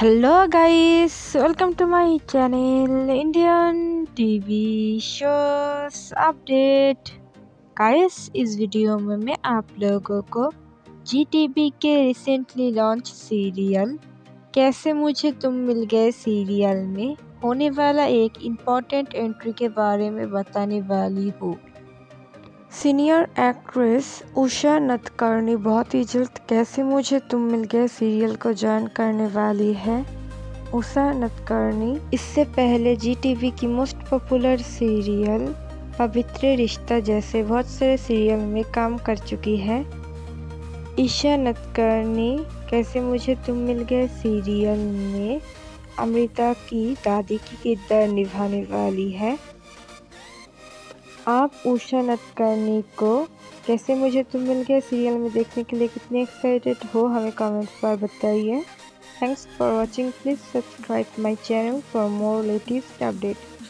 Hello guys, welcome to my channel Indian TV shows update। Guys इस video में मैं आप लोगों को जीटीवी के रिसेंटली लॉन्च सीरियल कैसे मुझे तुम मिल गए सीरियल में होने वाला एक इम्पोर्टेंट एंट्री के बारे में बताने वाली हूँ। सीनियर एक्ट्रेस उषा नतकर्णी बहुत ही जल्द कैसे मुझे तुम मिल गए सीरियल को ज्वाइन करने वाली है। उषा नतकर्णी इससे पहले जीटीवी की मोस्ट पॉपुलर सीरियल पवित्र रिश्ता जैसे बहुत सारे सीरियल में काम कर चुकी है। ईशा नतकर्णी कैसे मुझे तुम मिल गए सीरियल में अमृता की दादी की किरदार निभाने वाली है। आप उषा नतकर्णी को कैसे मुझे तुम मिल गए सीरियल में देखने के लिए कितने एक्साइटेड हो हमें कमेंट्स पर बताइए। Thanks for watching. Please subscribe my channel for more latest update.